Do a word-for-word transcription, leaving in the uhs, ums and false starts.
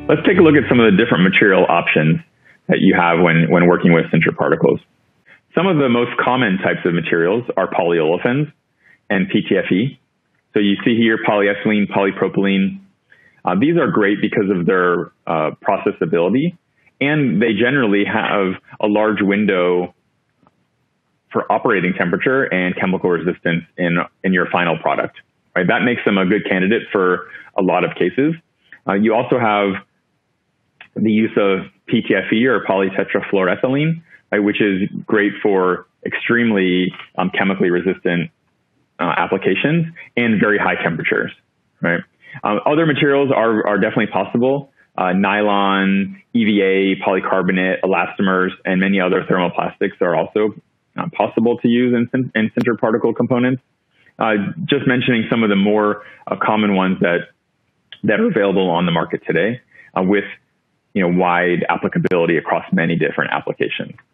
let's take a look at some of the different material options that you have when, when working with sintered particles. Some of the most common types of materials are polyolefins and P T F E. So you see here polyethylene, polypropylene. Uh, these are great because of their uh, processability, and they generally have a large window for operating temperature and chemical resistance in, in your final product. Right? That makes them a good candidate for a lot of cases. Uh, you also have the use of P T F E or polytetrafluoroethylene, right, which is great for extremely um, chemically resistant uh, applications and very high temperatures. Right? Um, other materials are, are definitely possible. Uh, nylon, E V A, polycarbonate, elastomers, and many other thermoplastics are also uh, possible to use in, in sintered particle components. Uh, just mentioning some of the more uh, common ones that that are available on the market today, uh, with you know wide applicability across many different applications.